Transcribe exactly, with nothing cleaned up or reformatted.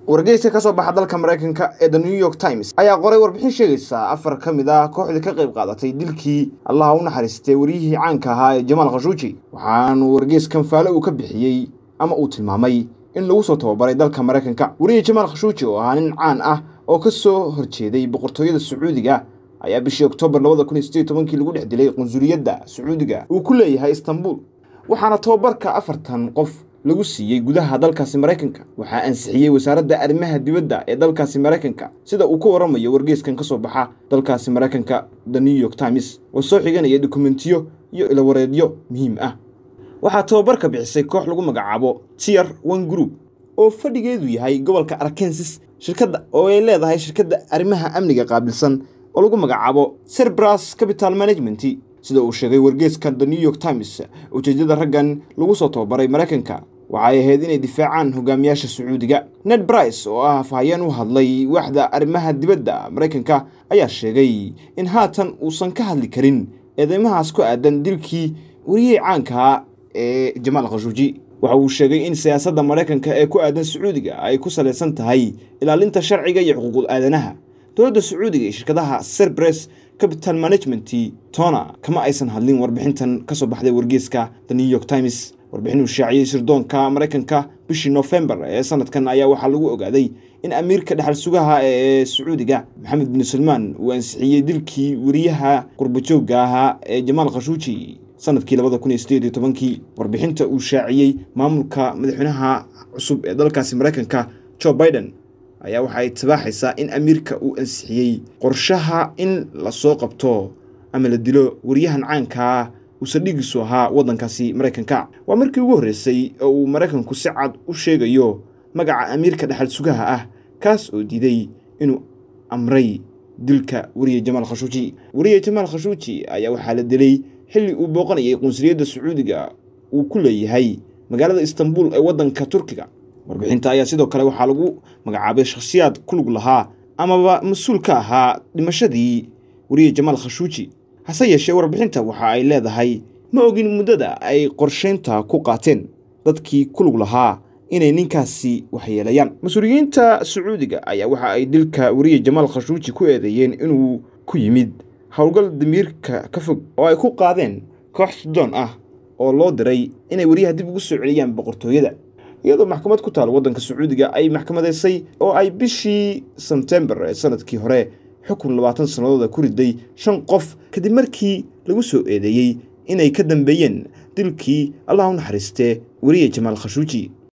wargeyska ka soo baxa dalka Mareykanka ee The New York Times ayaa qoray warbixin sheegaysa afar ka mid ah kooxdii ka qayb qaadatay dilkii Allah u naxariistay wariyihii caanka ahaa ee Jamaal Khashuuji waxaan wargeyskan faalo uu ka bixiyay ama uu tilmaamay in lagu soo tababaray dalka Mareykanka. Weriye Jamaal Khashuuji oo ah nin caan ah oo ka soo horjeeday boqortooyada Sacuudiga ayaa bishii Oktoobar laba kun iyo siddeed iyo toban lagu dhex dilay qunsuliyadda Sacuudiga uu ku leeyahay Istanbul, waxaana tababarka afartan qof lagu siiyay gudaha dalkaasi Mareykanka. Waxa ansixiyay wasaaradda arrimaha dibadda ee dalkaasi Mareykanka sida uu ku waramayo wargeyskan ka soo baxa dalkaasi Mareykanka The New York Times oo soo xiganaya dokumentiyo iyo ila wareedyo muhiim ah. Waxa tababarka bixisay koox lagu magacaabo Tier one Group oo fadhigeedu yahay gobolka Arkansas, shirkadda oo ay leedahay shirkadda arrimaha amniga qaabilsan oo lagu magacaabo Cerberus Capital Management. sida uu sheegay wargeyskan The New York Times, ujeedada raggan lagu soo tababaray Mareykanka waxay ahayd inay difaacaan hogaamiyaasha Sacuudiga. Ned Price oo ah afhayeen u hadlay waaxda arrimaha dibadda Mareykanka ayaa sheegay in haatan uusan ka hadli karin eedeymahaas ku aadan dilkii wariyihii caanka ee Jamaal Khashuuji. waxa uu sheegay in siyaasadda Mareykanka ee ku aadan Sacuudiga ay ku saleysan tahay ilaalinta sharciga iyo xuquuqda aadanaha. dowladda Sacuudiga iyo shirkadaha Cerberus Capital Management tona kama aysan hadlin warbixintan ka soo baxday wargeyska The New York Times. warbixin uu shaaciyay sirdoonka Mareykanka bishii November ee sanadkan ayaa waxaa lagu ogaaday in amiirka dhaxal sugaha ee Sacuudiga Mohammed bin Salman uu ansixiyay dilkii wariyaha qurbajoogga ahaa ee Jamaal Khashuuji sanadkii laba kun iyo siddeed iyo toban. warbixinta uu shaaciyay maamulka madaxweynaha cusub ee dalkaasi Mareykanka Joe Biden ayaa waxay tabaxaysaa in amiirka uu ansixiyay qorshaha in la soo qabto ama la dilo wariyahan caanka uu sadhigiisu ahaa wadankaasi Mareykanka. waa markii ugu horeysay oo uu Mareykanku si cad u sheegayo magaca amiirka dhaxal sugaha ah kaas oo diiday inuu amray dilka Weriye Jamaal Khashuuji. Weriye Jamaal Khashuuji ayaa waxaa la dilay xilli uu booqanayay qunsuliyadda Sacuudiga uu ku leeyahay magaalada Istanbul ee wadanka Turkiga. warbixinta ayaa sidoo kale waxaa lagu magacaabay shakhsiyaad ku lug lahaa amaba mas'uul ka ahaa dhimashadii Weriye Jamaal Khashuuji. hase yeeshee warbixinta waxa ay leedahay ma ogin muddada ay qorsheynta ku qaateen dadkii ku lug lahaa inay ninkaasi waxyeelayaan. mas'uuliyiinta Sacuudiga ayaa waxa ay dilka Weriye Jamaal Khashuuji ku eedeeyeen inuu ku yimid howlgal damiirka ka fog oo ay ku qaadeen koox Suudaan ah oo loo diray inay wariyaha dib ugu soo celiyaan boqortooyada, iyadoo maxkamad ku taal wadanka Sacuudiga ay maxkamadeysay oo ay bishii September ee sanadkii hore xukun labaatan sanadood ku riday shan qof kadib markii lagu soo eedeeyay inay ka dambeeyeen dilkii Allah u naxariistay Weriye Jamaal Khashuuji.